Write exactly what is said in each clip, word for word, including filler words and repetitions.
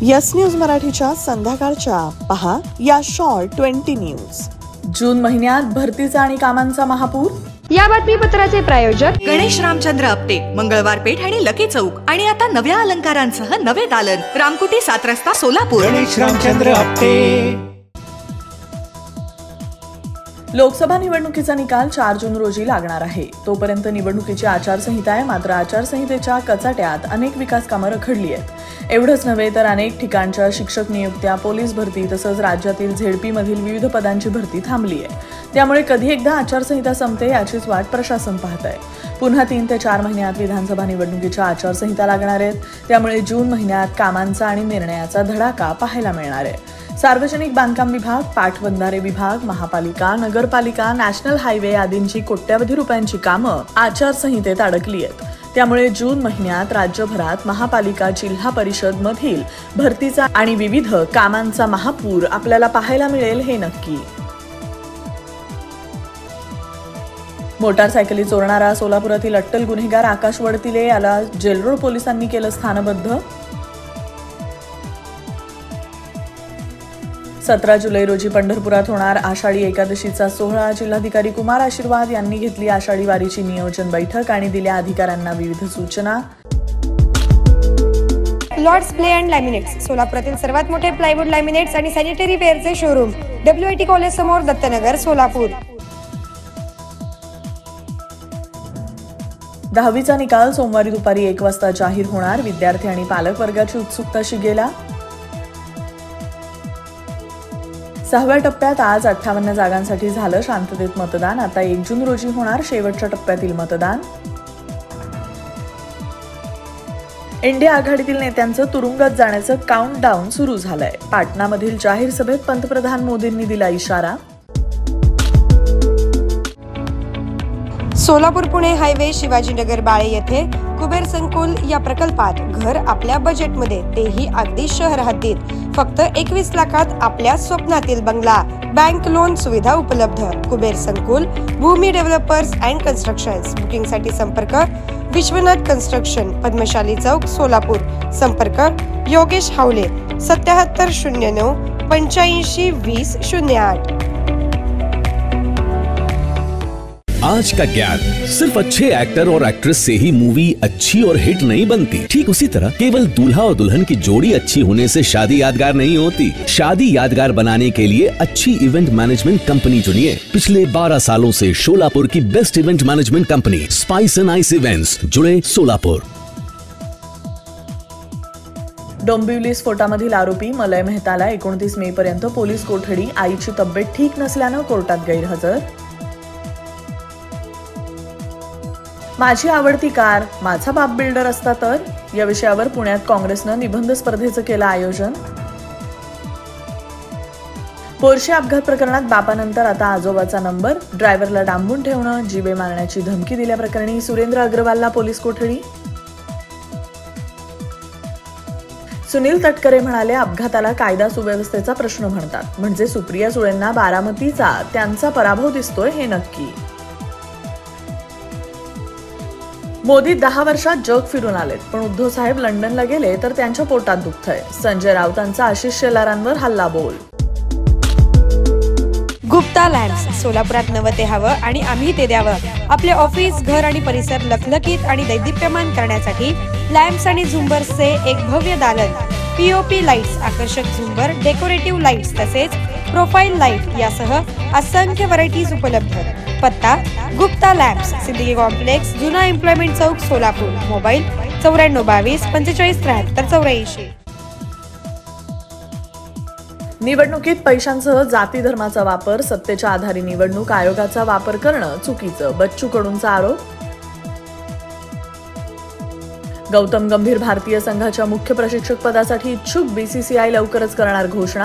Yes news मराठीच्या संध्याकाळच्या पहा या शॉर्ट ट्वेंटी न्यूज। जून महिन्यात भरतीचा आणि कामांचा महापूर। या बातमीपत्राचे प्रायोजक गणेश रामचंद्र आपटे, मंगळवार पेठ आणि लकी चौक, आणि आता नव्या अलंकारांसह नवे दालन, रामकुटी सात रस्ता सोलापूर। गणेश रामचंद्र आपटे। लोकसभा निवडणुकीचा निकाल चार जून रोजी लागणार आहे। तोपर्यंत निवडणुकीची आचारसंहिता आहे, मात्र आचारसंहितेच्या कचाट्यात अनेक विकास कामं रखडली आहेत। एवढंच नव्हे तर अनेक ठिकाणच्या शिक्षक नियुक्त्या, पोलीस भरती तसंच राज्यातील झेडपी मधील विविध पदांची भरती थांबली आहे। त्यामुळे कधी एकदा आचारसंहिता संपते याचीच वाट प्रशासन पाहत आहे। पुन्हा तीन ते चार महिन्यात विधानसभा निवडणुकीच्या आचारसंहिता लागणार आहेत। त्यामुळे जून महिन्यात कामांचा आणि निर्णयाचा धडाका पाहायला मिळणार आहे। सार्वजनिक बांधकाम विभाग, पाटबंधारे विभाग, महापालिका, नगरपालिका, नॅशनल हायवे आदींची कोट्यवधी रुपयांची कामं आचारसंहितेत अडकली आहेत। त्यामुळे जून महिन्यात राज्यभरात महापालिका, जिल्हा परिषद मधील भरतीचा आणि विविध कामांचा महापूर आपल्याला पाहायला मिळेल हे नक्की। मोटारसायकली चोरणारा सोलापुरातील अट्टल गुन्हेगार आकाश वडतिले याला जेलरोड पोलिसांनी केलं स्थानबद्ध। सतरा जुलै रोजी पंढरपुरात होणार आषाढी एकादशीचा सोहळा। जिल्हाधिकारी कुमार आशीर्वाद यांनी घेतली आषाढी वारीची नियोजन बैठक आणि दिल्या अधिकाऱ्यांना विविध सूचना। लॉर्ड्स प्ले अँड लॅमिनेट्स, सोलापुरातील सर्वात मोठे प्लायवूड लॅमिनेट्स आणि सॅनिटरी वेअरचे showroom, W I T college समोर, दत्तनगर, सोलापूर। दहावीचा निकाल सोमवारी दुपारी एक वाजता जाहीर होणार। विद्यार्थी आणि पालक वर्गाची उत्सुकता शिगेला। सहाव्या टप्प्यात आज अठ्ठावन्न जागांसाठी झालं शांततेत मतदान। आता एक जून रोजी होणार शेवटच्या टप्प्यातील मतदान। इंडिया आघाडीतील नेत्यांचं तुरुंगात जाण्याचं काउंटडाऊन सुरू झालंय। पाटणामधील जाहीर सभेत पंतप्रधान मोदींनी दिला इशारा। सोलापूर पुणे हायवे शिवाजीनगर बाळे येथे कुबेर संकुल या प्रकल्पात घर आपल्या बजेटमध्ये, तेही अगदी शहर हद्दीत, फक्त एकवीस लाखात आपल्या स्वप्नातील बंगला, बँक लोन सुविधा उपलब्ध। Kuber Sankul, Bhumi developers and constructions. Booking साठी संपर्क विश्वनाथ कन्स्ट्रक्शन, पद्मशाली चौक, सोलापूर। संपर्क योगेश हावले, सत्याहत्तर शून्य नऊ पंच्याऐंशी वीस शून्य आठ। आज का ज्ञान, सिर्फ अच्छे एक्टर और एक्ट्रेस से ही मूवी अच्छी और हिट नहीं बनती। ठीक उसी तरह केवल दूल्हा और दुल्हन की जोड़ी अच्छी होने से शादी यादगार नहीं होती। शादी यादगार बनाने के लिए अच्छी इवेंट मैनेजमेंट कंपनी चुनिए। पिछले बारह सालों से सोलापुर की best event management company spice and ice events, जुड़े सोलापुर। डोंबिवली स्फोटामधील आरोपी मलय मेहताला एकोणतीस मे पर्यंत पोलीस कोठडी। आईची तब्येत ठीक नसल्यानं कोर्टात गैरहजर। माझी आवडती कार, माझा बाप बिल्डर असता तर, या विषयावर पुण्यात काँग्रेसनं निबंध स्पर्धेचं केलं आयोजन। पोर्शे अपघात प्रकरणात बापानंतर आता आजोबाचा नंबर, ड्रायव्हरला डांबून ठेवणं, जीवे मारण्याची धमकी दिल्याप्रकरणी सुरेंद्र अग्रवालला पोलीस कोठडी। सुनील तटकरे म्हणाले, अपघाताला कायदा सुव्यवस्थेचा प्रश्न म्हणतात, म्हणजे सुप्रिया सुळेंना बारामतीचा त्यांचा पराभव दिसतोय हे नक्की। मोदी दहा वर्षात जग फिरून आलेत, पण उद्धव साहेब लंडनला गेले तर त्यांच्या पोटात दुखतंय। संजय राऊतांचा आशिष शेलारांवर हल्ला बोल। गुप्ता लॅम्प्स, सोलापुरात नवं ते हवं आणि आम्ही ते द्यावं। आपले ऑफिस, घर आणि परिसर लखलखीत आणि दैदिप्यमान करण्यासाठी लॅम्प्स आणि झुंबर्सचे एक भव्य दालन। पीओपी लाईट्स, आकर्षक झुंबर, डेकोरेटिव्ह लाईट्स तसेच प्रोफाईल लाईट यासह असंख्य व्हरायटीज उपलब्ध। पत्ता गुप्ता लॅम्प्स, सिंदगी कॉम्प्लेक्स, जुना एम्प्लॉयमेंट चौक, सोलापूर। मोबाईल चौऱ्याण्णव बावीस पंचेचाळीस त्र्याहत्तर चौऱ्याऐंशी। निवडणुकीत पैशांसह जाती धर्माचा वापर, सत्तेच्या आधारे निवडणूक आयोगाचा वापर करणं चुकीचं, बच्चू कडूंचा आरोप। गौतम गंभीर भारतीय संघाच्या मुख्य प्रशिक्षक पदासाठी इच्छुक, बीसीसीआय लवकरच करणार घोषणा।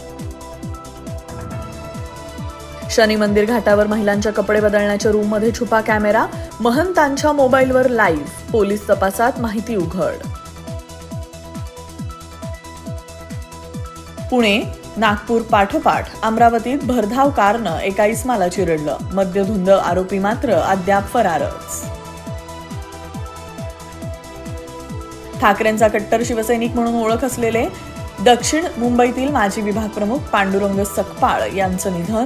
शनी मंदिर घाटावर महिलांच्या कपडे बदलण्याच्या रूममध्ये छुपा कॅमेरा, महंतांच्या मोबाईलवर लाईव्ह, पोलीस तपासात माहिती उघड। पुणे, नागपूर पाठोपाठ अमरावतीत भरधाव कारनं एका इस्माला चिरडलं, मद्यधुंद आरोपी मात्र अद्याप फरारच। ठाकरेंचा कट्टर शिवसैनिक म्हणून ओळख असलेले दक्षिण मुंबईतील माजी विभाग प्रमुख पांडुरंग सकपाळ यांचं निधन.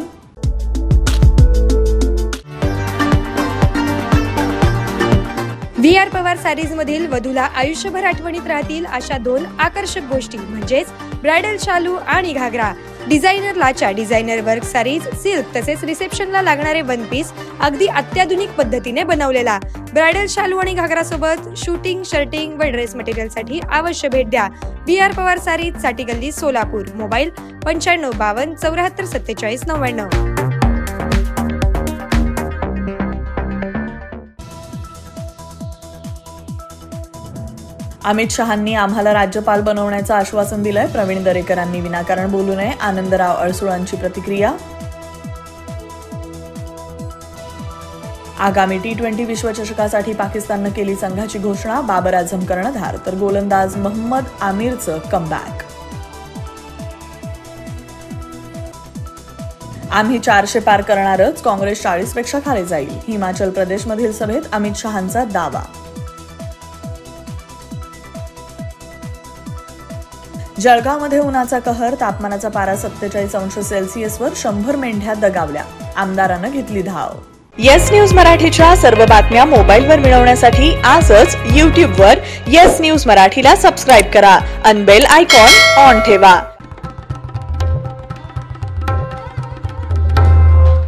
व्ही आर पवार सारीज मधील वधूला आयुष्यभर आठवणीत राहतील अशा दोन आकर्षक गोष्टी म्हणजेच ब्रायडल शालू आणि घागरा. डिझायनर लाचा डिझायनर वर्क सारीज, सिल्क तसेच रिसेप्शनला लागणारे वन पीस अगदी अत्याधुनिक पद्धतीने बनवलेला. ब्रायडल शालू आणि घागरा सोबत शूटिंग, शर्टिंग व ड्रेस मटेरियल साठी अवश्य भेट द्या. व्ही आर पवार सारीज, साठी गल्ली, सोलापूर. मोबाईल पंच्याण्णव बावन्न चौऱ्याहत्तर सत्तेचाळीस नव्याण्णव. अमित शहांनी आम्हाला राज्यपाल बनवण्याचं आश्वासन दिलंय. प्रवीण दरेकरांनी विनाकारण बोलू नये. आनंदराव अडसुळांची प्रतिक्रिया. आगामी टी ट्वेंटी विश्वचषकासाठी पाकिस्ताननं केली संघाची घोषणा. बाबर आझम कर्णधार तर गोलंदाज मोहम्मद आमिरचं कमबॅक. आम्ही चारशे पार करणारच, काँग्रेस चाळीस पेक्षा खाली जाईल. हिमाचल प्रदेशमधील सभेत अमित शहांचा दावा. जळगावमध्ये उन्हाचा कहर. तापमानाचा पारा सत्तेचाळीस अंश सेल्सिअसवर. शंभर मेंढ्या दगावल्या. आमदारानं घेतली धाव. येस न्यूज मराठीच्या सर्व बातम्या मोबाईलवर मिळवण्यासाठी आजच यूट्यूबवर येस न्यूज मराठीला सबस्क्राईब करा. अन बेल आयकॉन ऑन ठेवा.